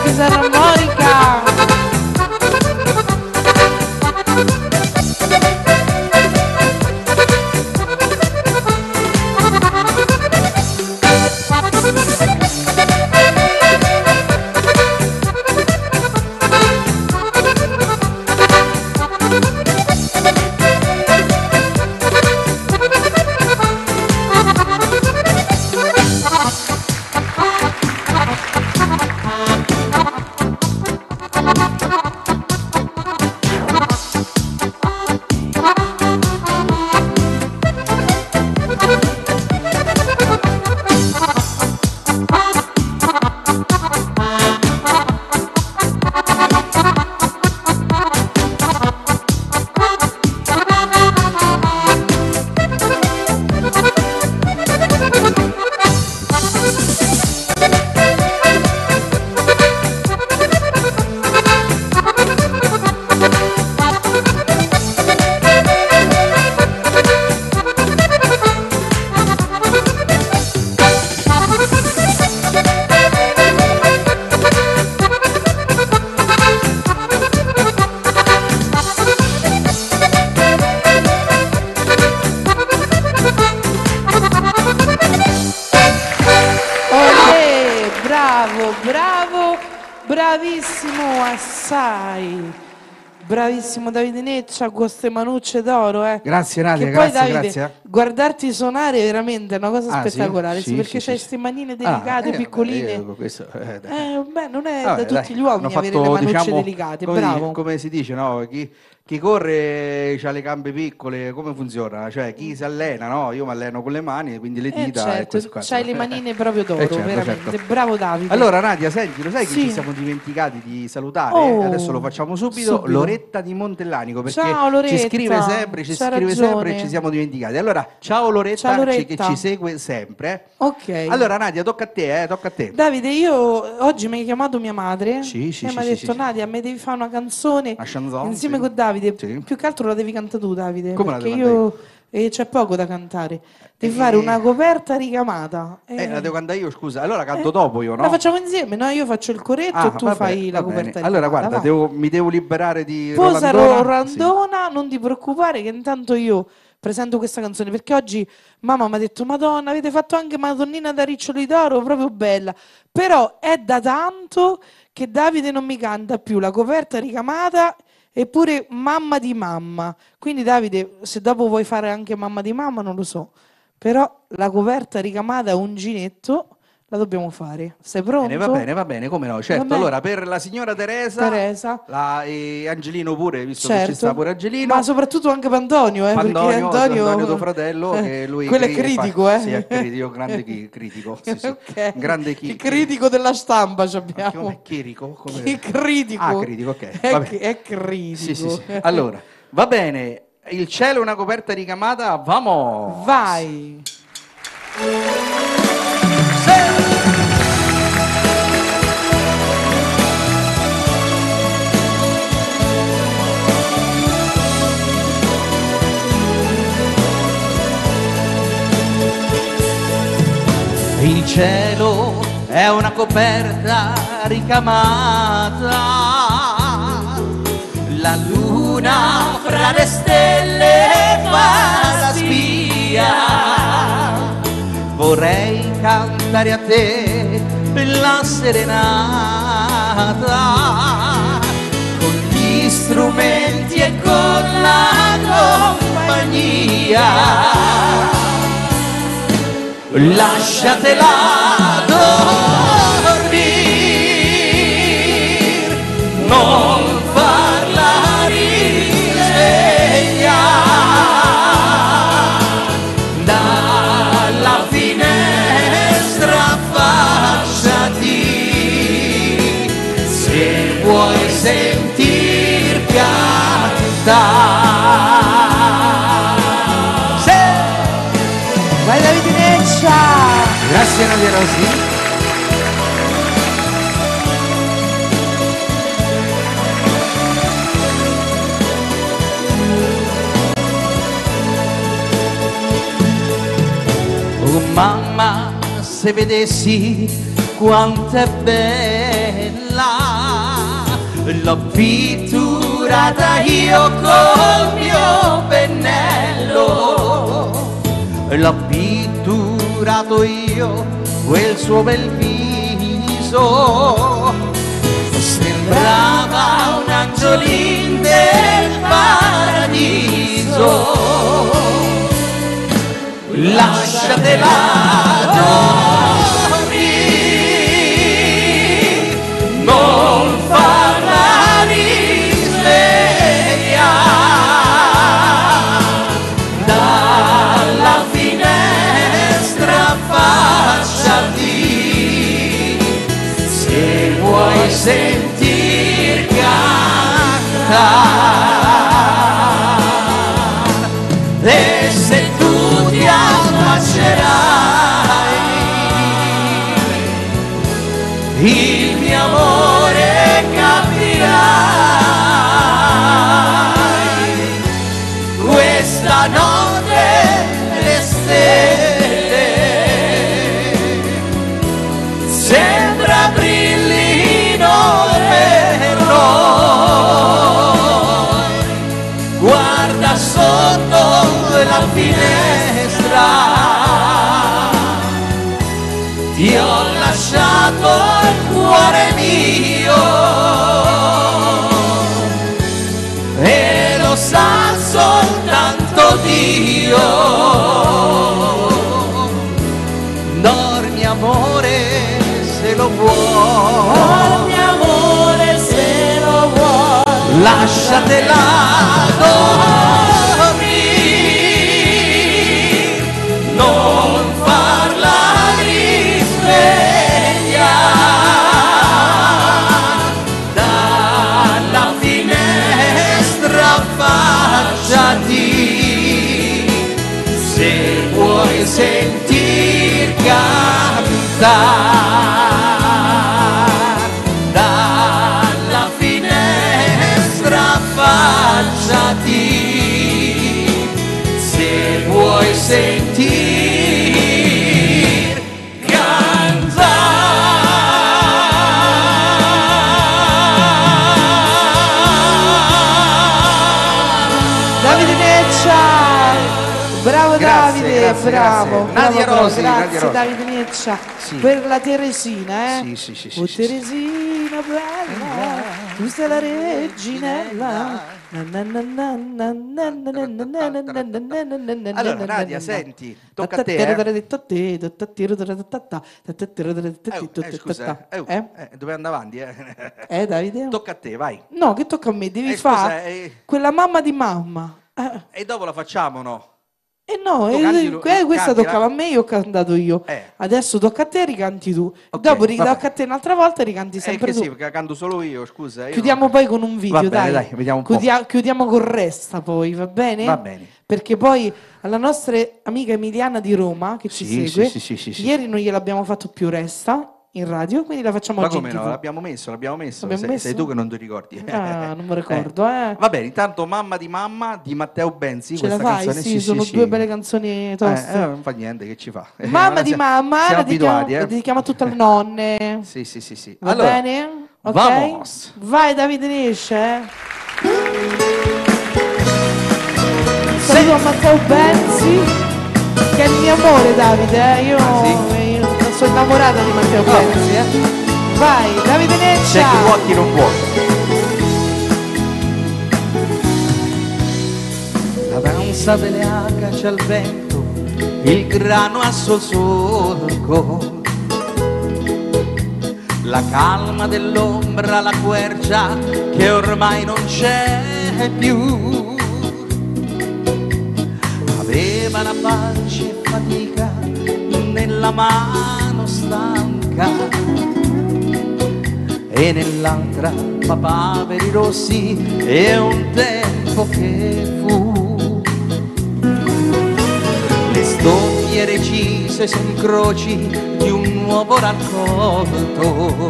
fisarmonica. Bravissimo assai. Bravissimo Davide Neccia con queste manucce d'oro, eh. Grazie Nadia, che grazie, poi, Davide, grazie. Guardarti suonare è veramente una cosa spettacolare, sì, perché c'hai queste manine delicate, piccoline. Beh, non è da tutti gli uomini avere le manucce, diciamo, delicate, bravo. Come si dice, no? Chi corre ha le gambe piccole, come funziona? Cioè chi si allena, no? Io mi alleno con le mani, quindi le dita. Certo, c'hai le manine proprio d'oro, certo, veramente. Certo. Bravo Davide. Allora Nadia, senti, lo sai che ci siamo dimenticati di salutare? Adesso lo facciamo subito. Loretta di Montellanico, perché ciao, Loretta. ci scrive sempre e ci siamo dimenticati. Allora, ciao Loretta, che ci segue sempre. Ok. Allora Nadia, tocca a te, tocca a te. Davide, io oggi mi hai chiamato mia madre e mi ha detto Nadia, mi devi fare una canzone insieme con Davide. Più che altro la devi cantare tu, Davide. Come perché io c'è poco da cantare. Devi fare una coperta ricamata. La devo cantare io, scusa. Allora canto dopo io, no? La facciamo insieme, no? Io faccio il coretto e tu fai la coperta ricamata. Allora guarda, mi devo liberare di Posa Rorandona, non ti preoccupare che intanto io presento questa canzone, perché oggi mamma mi ha detto Madonna, avete fatto anche Madonnina da Riccioli d'Oro, proprio bella. Però è da tanto che Davide non mi canta più la coperta ricamata eppure mamma di mamma. Quindi Davide, se dopo vuoi fare anche mamma di mamma non lo so, però la coperta ricamata a unginetto la dobbiamo fare. Sei pronto? Va bene, come no, certo. Allora per la signora Teresa. E Angelino pure, visto che ci sta pure Angelino, ma soprattutto anche Pantonio, perché Antonio tuo fratello, che lui quello è critico, Sì, è critico, grande critico. Sì. Okay. Grande il critico della stampa abbiamo. Come critico? Il critico. Ah, critico, ok. È critico. Sì. Allora, va bene. Il cielo è una coperta ricamata, vamos! Vai! Il cielo è una coperta ricamata, la luna fra le stelle fa la spia. Vorrei cantare a te la serenata, con gli strumenti e con la compagnia. Lasciatela dormire, non farla risvegliare. Dalla finestra affacciati, se vuoi sentir cantare. Vai Davide Neccia! Grazie Nadia Rossi. Oh mamma, se vedessi quanto è bella l'ho pitturata io col mio pennello, l'ho pitturato io quel suo bel viso, sembrava un angiolin del paradiso. Lasciatela dormire, non farla risveglia, dalla finestra affacciati, se vuoi sentir cantare, e se tu ti affaccerai, il mio amore capirai. Questa notte le stelle sembra brillino per noi. Guarda sotto la finestra, ti ho lasciato il cuore mio e lo sa soltanto Dio. Dormi amore se lo vuoi, dormi amore se lo vuoi, lasciatela dormire, non farla risveglia, dalla finestra affacciati, se vuoi sentir cantare, dalla finestra affacciati, se vuoi sentir cantare. Davide Neccia, bravo. Grazie, Davide, grazie, bravo, grazie. Nadia Rosi, grazie Nadia Rosi. Davide Neccia, Sì. per la Teresina, Sì, sì, sì, oh sì, Teresina bella, tu sei la reginella. Allora Nadia, senti, tocca a te. Scusa, dove andare avanti? Davide? Tocca a te, vai. No, che tocca a me, devi fare quella mamma di mamma. E dopo la facciamo, no? No, questa toccava a me, io ho cantato io. Adesso tocca a te, ricanti tu. Dopo tocca a te un'altra volta, ricanti sempre tu. Sì, canto solo io, scusa. Chiudiamo poi con un video, dai, vediamo un po'. Chiudiamo con Resta poi, va bene? Va bene. Perché poi alla nostra amica Emiliana di Roma, che ci segue, ieri non gliel'abbiamo fatto più Resta in radio, quindi la facciamo oggi. Ma come no? L'abbiamo messo. Sei tu che non ti ricordi. Non mi ricordo, Va bene, intanto Mamma di Matteo Benzi. Ce la fai? Canzone, sì, sono due belle canzoni toste. Non fa niente, che ci fa? Mamma di mamma, siamo abituati, abituati. dedichiamo a tutte le nonne. Sì. Va bene? Ok? Vamos. Vai Davide Nesce. Saluto a Matteo Benzi, che è il mio amore, Davide. Io sono innamorata di Matteo Benzi. Vai, Davide Neccia. C'è chi vuoi, chi non vuole. La danza delle acacie al vento, il grano a solco, la calma dell'ombra, la quercia che ormai non c'è più. Aveva la pace e fatica nella mano stanca e nell'altra papaveri rossi e un tempo che fu. Le storie recise sono incroci di un nuovo raccolto,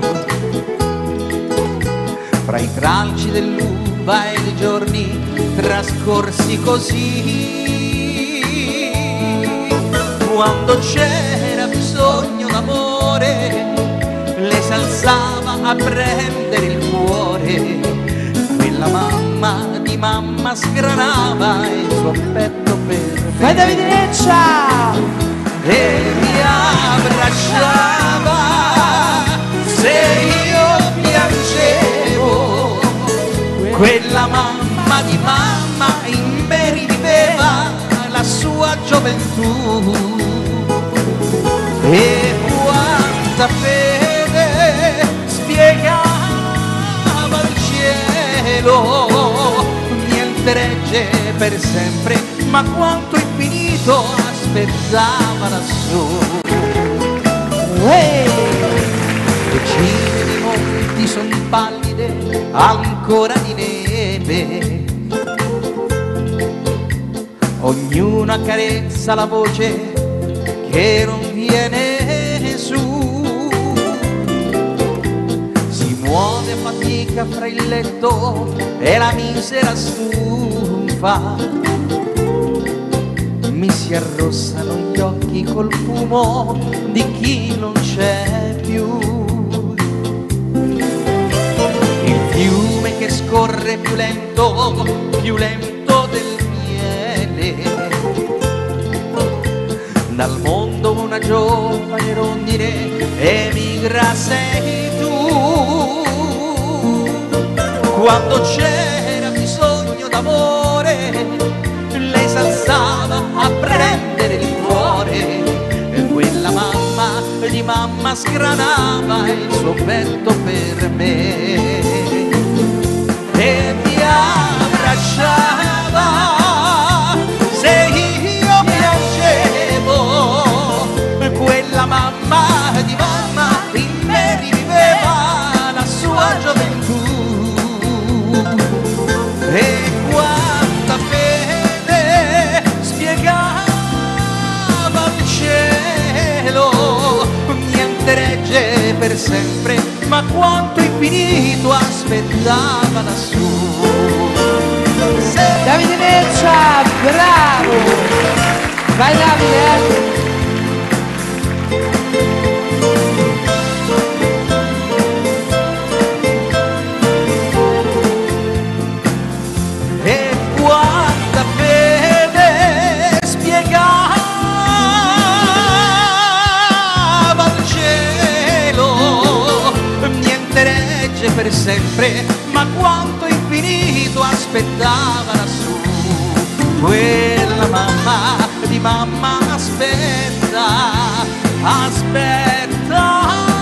fra i tralci dell'uva e i giorni trascorsi così. Quando c'era bisogno d'amore, le s'alzava a prendere il cuore mamma sgranava il suo petto per me. Vai Davide Neccia! E mi abbracciava se io piangevo. Quella mamma di mamma in me riviveva la sua gioventù. E quanta fede spiegava il cielo. Niente regge per sempre, ma quanto infinito aspettava lassù. Decine di monti son pallide ancora di neve, ognuna carezza la voce che non viene su. Si muove fatica fra il letto e la misera stufa. Mi si arrossano gli occhi col fumo di chi non c'è più. Il fiume che scorre più lento del miele. Dal mondo una giovane rondine emigra sei tu. Quando c'era bisogno d'amore, lei s'alzava a prendere il cuore. E quella mamma di mamma sgranava il suo petto per me. E mi abbracciava se io piangevo. Quella mamma di mamma in me riviveva la sua gioventù. E quanta fede spiegava il cielo. Niente regge per sempre, ma quanto infinito aspettava lassù. Davide Neccia, bravo! Vai Davide! E quanta fede spiegava il cielo. Niente regge per sempre, ma quanto infinito aspettava lassù. Quella mamma di mamma aspetta, aspetta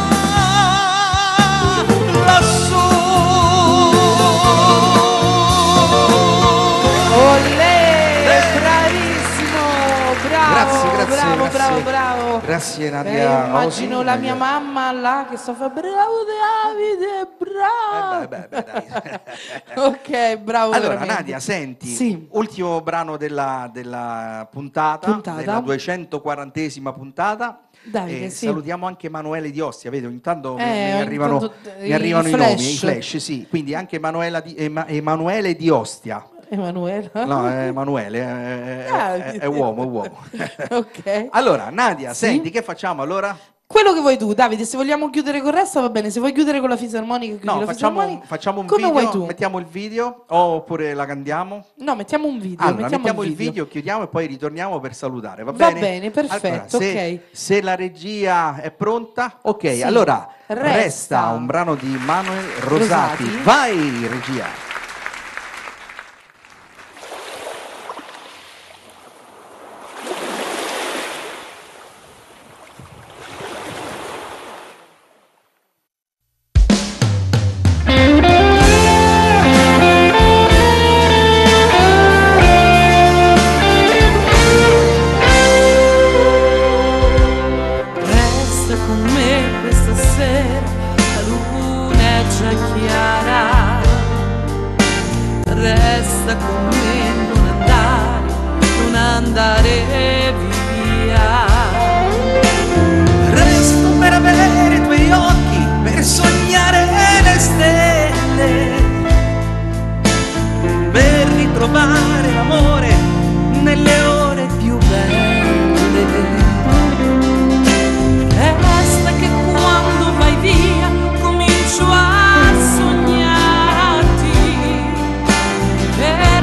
lassù. Olè, bravissimo, bravo, Grazie. bravo. Grazie Nadia. Immagino la mia mamma là che sto a fare bravo Davide, bravo. Ok, bravo. Allora veramente. Nadia, senti, sì. Ultimo brano della puntata, della 240esima puntata. Dai, sì. Salutiamo anche Emanuele di Ostia, vedi ogni tanto mi arrivano i nomi, i flash, sì. Quindi anche Emanuele di Ostia. Emanuele? No, è Emanuele, è uomo. Ok. Allora, Nadia, sì? senti, che facciamo allora? Quello che vuoi tu, Davide, se vogliamo chiudere con Resta va bene, se vuoi chiudere con la fisarmonica, chiudi la fisarmonica. Facciamo un come video, vuoi tu. Mettiamo il video oppure la candiamo? No, mettiamo un video. Allora, mettiamo il video, chiudiamo e poi ritorniamo per salutare, va bene? Va bene, perfetto, allora, ok. Se la regia è pronta, ok, sì. allora resta un brano di Manuel Rosati. Vai, regia! Comincio a sognarti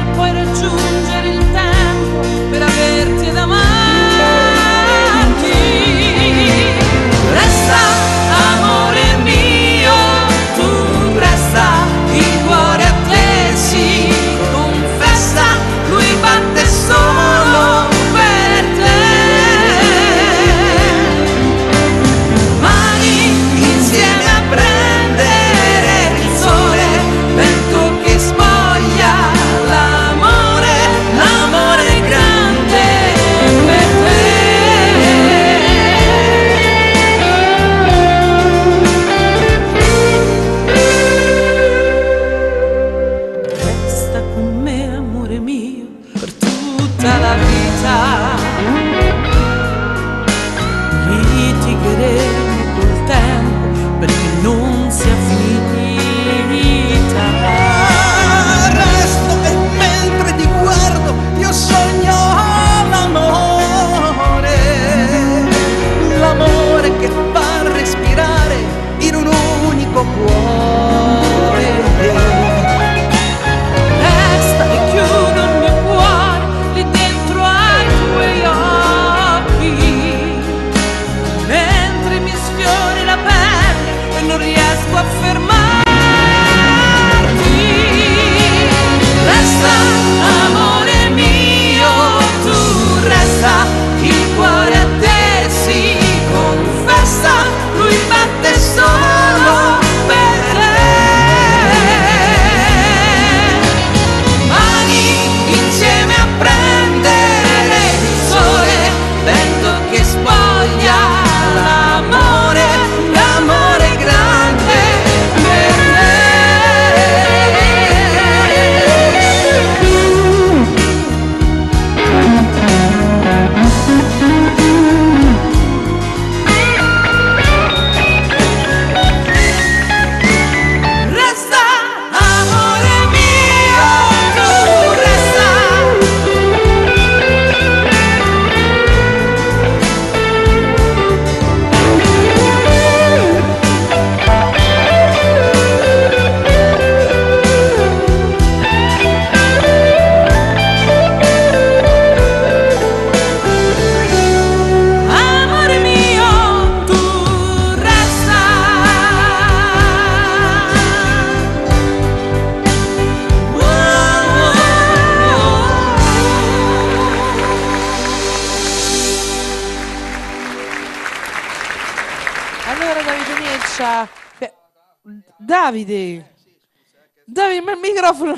Davide. Davide, ma il microfono.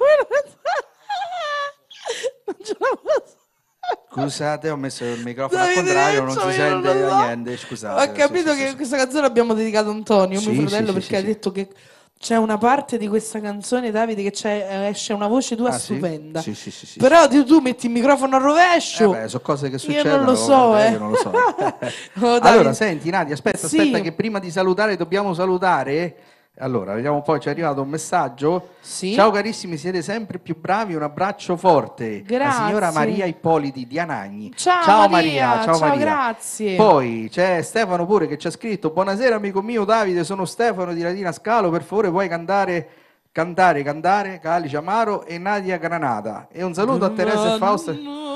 Non ce la posso. Scusate, ho messo il microfono al contrario, non si sente niente, scusate. Ho capito che questa canzone l'abbiamo dedicata a Antonio, mio fratello, perché ha detto che c'è una parte di questa canzone, Davide, che esce una voce tua stupenda. Sì. Però tu metti il microfono a rovescio. Sono cose che succedono. Io non lo so, Io non lo so. Allora, senti Nadia, aspetta, che prima di salutare dobbiamo salutare. Allora, vediamo un po', ci è arrivato un messaggio. Sì. Ciao carissimi, siete sempre più bravi, un abbraccio forte. Grazie. La signora Maria Ippoliti di Anagni. Ciao Maria, ciao Maria. Grazie. Poi c'è Stefano pure che ci ha scritto: buonasera amico mio Davide, sono Stefano di Latina Scalo, per favore puoi cantare Calice Amaro e Nadia Granata. E un saluto a Teresa e Fausto.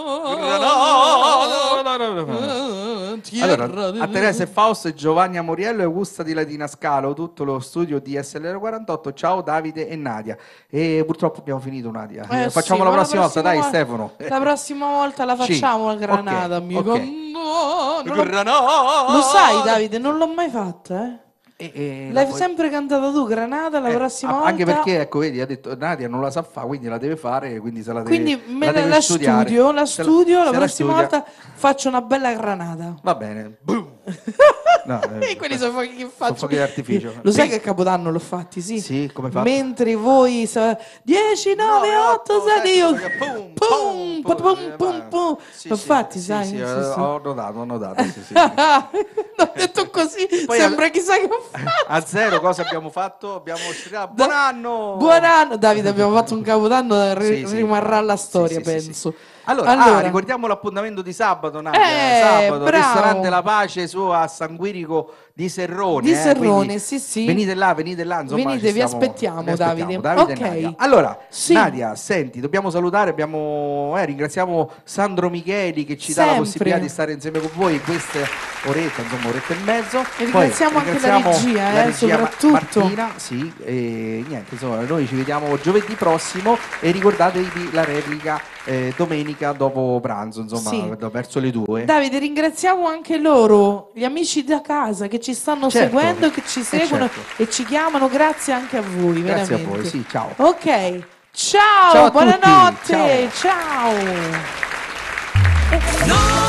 Allora, a Teresa e Fausto e Giovanni Amoriello e Augusta di Latina Scalo, tutto lo studio di SLR48. Ciao Davide e Nadia. E purtroppo abbiamo finito, Nadia. Facciamo la prossima volta, dai Stefano. La prossima volta la facciamo la Granata, amico. No, lo sai Davide, non l'ho mai fatta, l'hai sempre cantata tu, Granata, la prossima volta. Anche perché, ecco, vedi, ha detto Nadia non la sa fare, quindi la deve fare, quindi se la deve Quindi la deve studiare. La studio, la prossima volta faccio una bella Granata. Va bene. No, quelli sono fuochi che faccio. Sono fuochi d'artificio. Lo sai che a Capodanno l'ho fatti, sì? Sì, come fa? Mentre voi 10, 9, 8, 7, io pum. L'ho fatti, sai? Sì, ho notato, sì. L'ho detto così, poi sembra chissà che ho fatto. A zero cosa abbiamo fatto? Abbiamo strillato buon anno! Buon anno! Davide, abbiamo fatto un Capodanno, rimarrà la storia, penso. Allora, ricordiamo l'appuntamento di sabato, Nadia. Sabato, bravo. Ristorante La Pace su a San Quirico di Serrone. Di Serrone, sì. Venite là, insomma. Venite, vi aspettiamo, Davide. Ok. Allora, Nadia, senti, dobbiamo salutare, ringraziamo Sandro Micheli che ci dà la possibilità di stare insieme con voi in queste orette, insomma, oretta e mezzo. E ringraziamo anche la regia, soprattutto. Martina, sì, e niente, insomma, noi ci vediamo giovedì prossimo e ricordatevi la replica domenica dopo pranzo, insomma, verso le 2. Davide, ringraziamo anche loro, gli amici da casa che ci stanno seguendo, che ci seguono e ci chiamano. Grazie anche a voi, grazie veramente. a voi, sì, ciao. Ok, ciao buonanotte, ciao.